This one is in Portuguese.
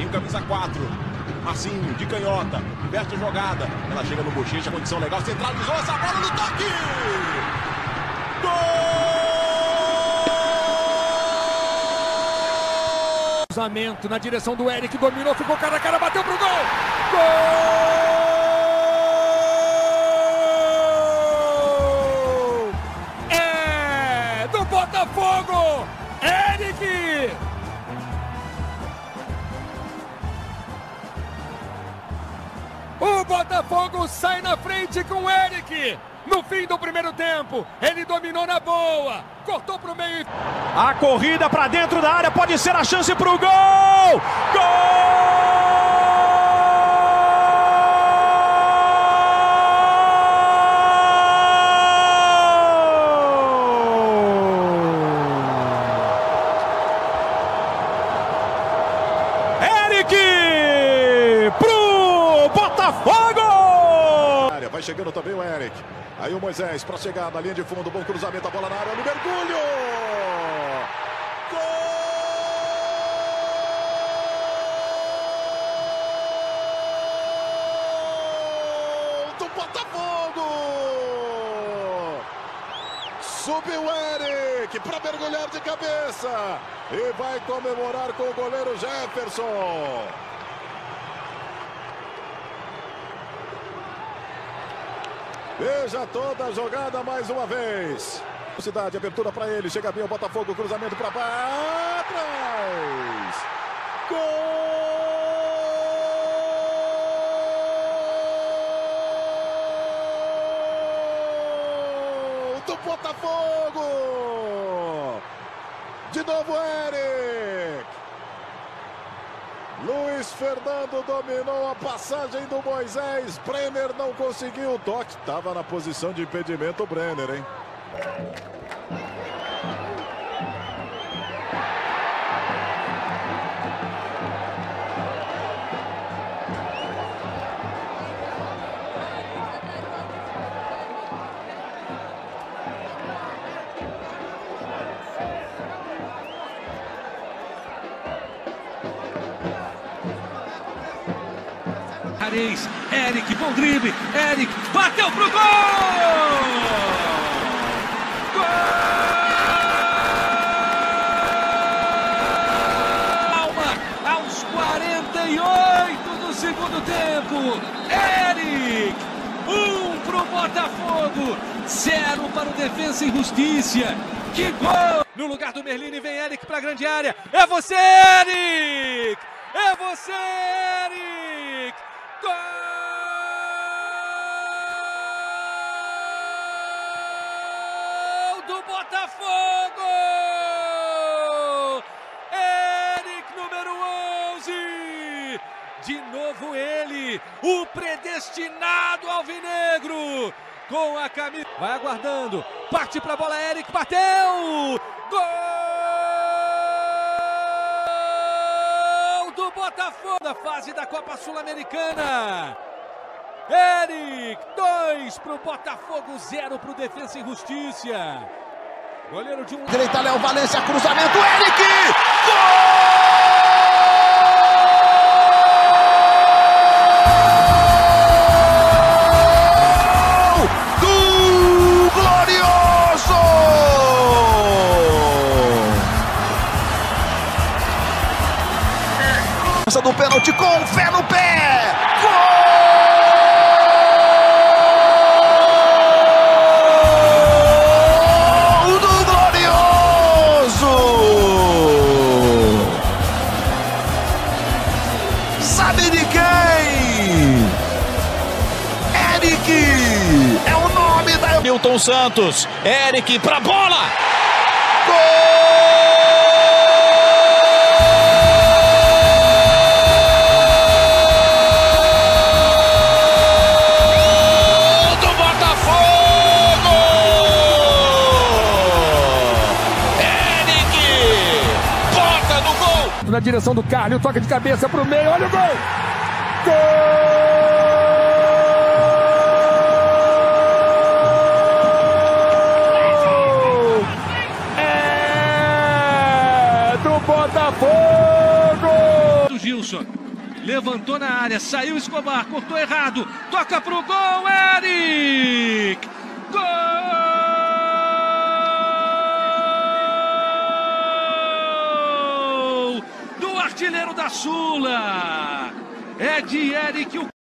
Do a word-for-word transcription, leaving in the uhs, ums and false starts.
camisa quatro. Marcinho, de canhota, inverte a jogada. Ela chega no bochecha, condição legal, centralizou essa bola no toque! Gol! Cruzamento na direção do Eric, dominou, ficou cara a cara, bateu pro gol! Gol! É do Botafogo! Eric! O Botafogo sai na frente com o Eric. No fim do primeiro tempo, ele dominou na boa, cortou pro meio. A corrida para dentro da área, pode ser a chance pro gol! Gol! Eric pro Botafogo! Vai chegando também o Eric. Aí o Moisés para chegar na linha de fundo. Bom cruzamento, a bola na área, no mergulho. Gol do Botafogo! Subiu o Eric para mergulhar de cabeça. E vai comemorar com o goleiro Jefferson. Veja toda a jogada mais uma vez. Velocidade, abertura para ele. Chega bem o Botafogo, cruzamento para trás. Gol do Botafogo. De novo Eric. Luiz Fernando dominou a passagem do Moisés. Brenner não conseguiu o toque. Estava na posição de impedimento o Brenner, hein? Eric, bom drible, Eric, bateu pro gol! Gol! Calma, aos quarenta e oito do segundo tempo, Eric, um pro Botafogo, zero para o Defensa e Justiça. Que gol! No lugar do Merlini vem Eric para a grande área, é você, Eric! É você, Eric! Gol do Botafogo! Eric, número onze! De novo ele, o predestinado alvinegro, com a camisa. Vai aguardando, parte para a bola, Eric, bateu! Gol do Botafogo da fase da Copa Sul-Americana. Eric, dois para o Botafogo, zero para o Defensa e Justiça. Goleiro de um... Direita, Léo Valência, cruzamento, Eric! Gol! Do Glorioso! Essa do pênalti com fé no pé! Gol! Sabe de quem? Eric é o nome da... Milton Santos, Eric pra bola! Gol do Botafogo! Eric bota no gol! Na direção do Carlos, toca de cabeça pro meio, olha o gol! Gol! É do Botafogo! Do Gil. Edenilson. Levantou na área, saiu Escobar, cortou errado, toca pro gol, Eric! Gol! Do artilheiro da Sula! É de Eric o